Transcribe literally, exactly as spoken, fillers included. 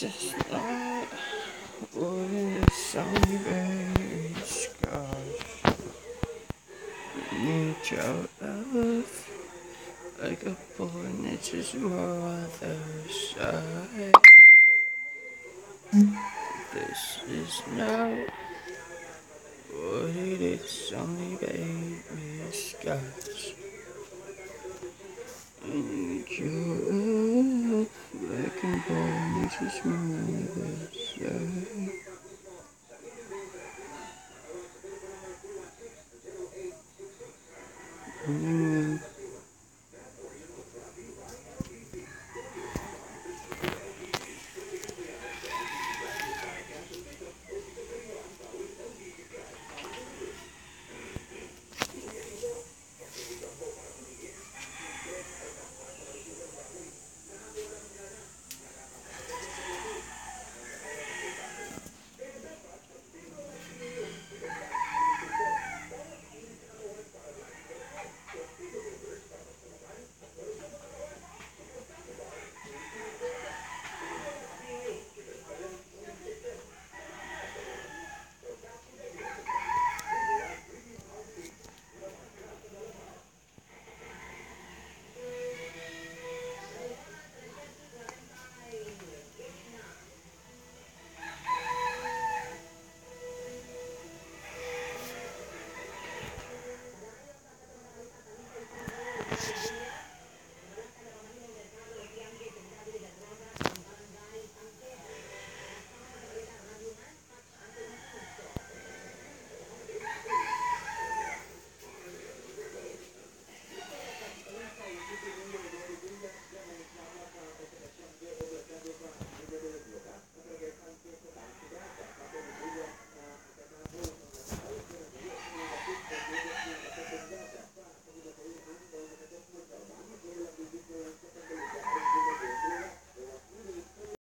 is not what is on your scars. Need your love like a boy needs his mother's side. This is not what it is, only baby skies. And your black and boy needs his mother's side. Mm.